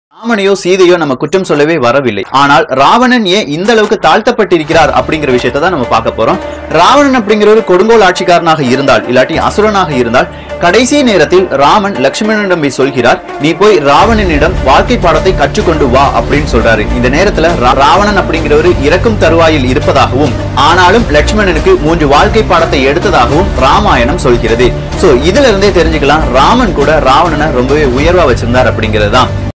ராமனையோ சீதையோ நம்ம குற்றம் சொல்லவே வரவில்லை. ஆனால் ராவணன் ஏன் இந்த அளவுக்கு தாழ்த்தப்பட்டிருக்கிறார் அப்படிங்கிற விஷயத்தை தான் நம்ம பார்க்க போறோம். ராவணன் அப்படிங்கிற ஒரு கொடுங்கோல் ஆட்சிக்காரனாக இருந்தால் இல்லாட்டி அசுரனாக இருந்தால் கடைசி நேரத்தில் ராமன் லட்சுமணனிடம் சொல்கிறார், நீ போய் ராவணனிடம் வாழ்க்கை பாடத்தை கற்றுக்கொண்டு வா அப்படின்னு சொல்றாரு. இந்த நேரத்துல ராவணன் அப்படிங்கிறவர் இறக்கும் தருவாயில் இருப்பதாகவும் ஆனாலும் லட்சுமணனுக்கு 3 வாழ்க்கை பாடத்தை எடுத்ததாகவும் ராமாயணம் சொல்கிறது. சோ இதுல இருந்தே தெரிஞ்சுக்கலாம் ராமன் கூட ராவணனை ரொம்பவே உயர்வா வச்சிருந்தார் அப்படிங்கிறது தான்.